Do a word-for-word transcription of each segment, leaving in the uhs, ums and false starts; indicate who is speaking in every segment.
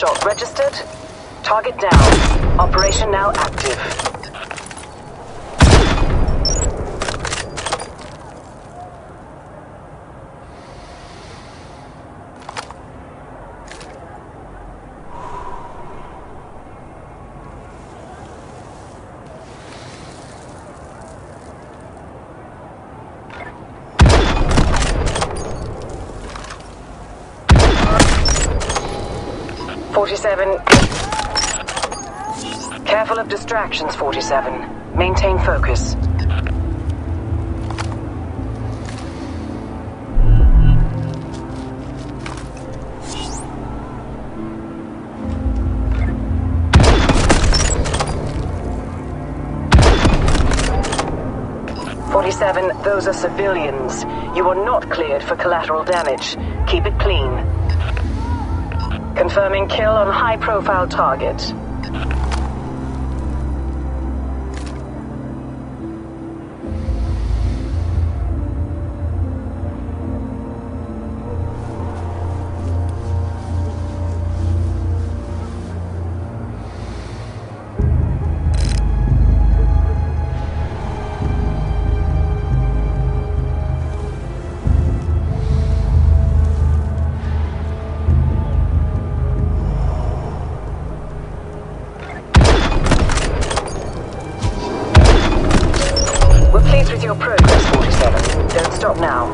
Speaker 1: assault registered. Target down. Operation now active. forty-seven. Careful of distractions, forty-seven. Maintain focus. forty-seven, those are civilians. You are not cleared for collateral damage. Keep it clean. Confirming kill on high-profile target. With your progress, forty-seven. Don't stop now.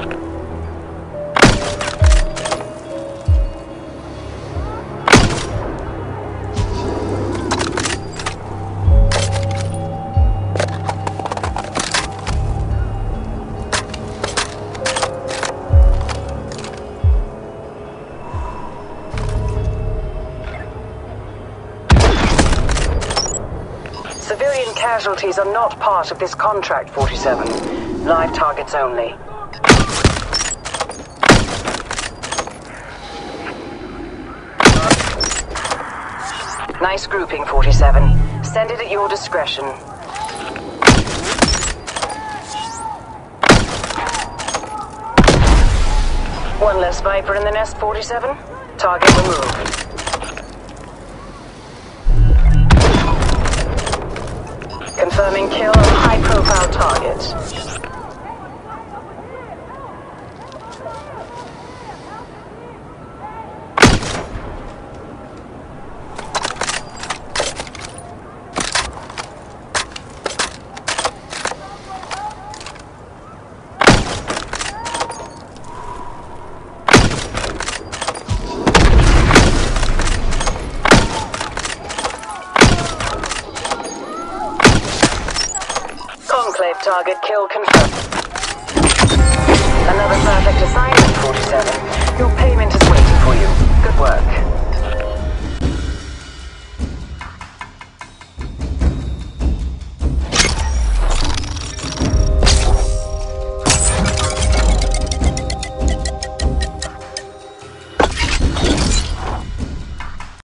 Speaker 1: Civilian casualties are not part of this contract, forty-seven. Live targets only. Nice grouping, forty-seven. Send it at your discretion. One less Viper in the nest, forty-seven. Target removed. Confirming kill on high-profile target. Enclave target kill confirmed. Another perfect assignment, forty-seven. Your payment is waiting for you. Good work.